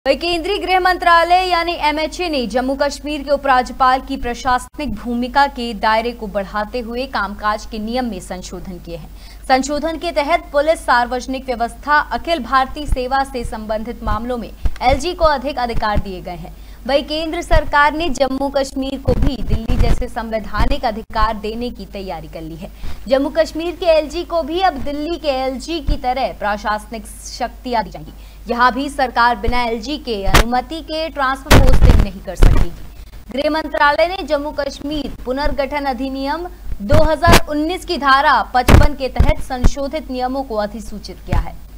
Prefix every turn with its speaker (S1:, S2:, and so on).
S1: वही केंद्रीय गृह मंत्रालय यानी एमएचए ने जम्मू कश्मीर के उपराज्यपाल की प्रशासनिक भूमिका के दायरे को बढ़ाते हुए कामकाज के नियम में संशोधन किए हैं। संशोधन के तहत पुलिस, सार्वजनिक व्यवस्था, अखिल भारतीय सेवा से संबंधित मामलों में एलजी को अधिक अधिकार दिए गए हैं। वही केंद्र सरकार ने जम्मू कश्मीर को भी दिल्ली जैसे संवैधानिक अधिकार देने की तैयारी कर ली है। जम्मू कश्मीर के एलजी को भी अब दिल्ली के एलजी की तरह प्रशासनिक शक्तियां दी जाएंगी। यहाँ भी सरकार बिना एलजी के अनुमति के ट्रांसफर पोस्टिंग नहीं कर सकेगी। गृह मंत्रालय ने जम्मू कश्मीर पुनर्गठन अधिनियम 2019 की धारा 55 के तहत संशोधित नियमों को अधिसूचित किया है।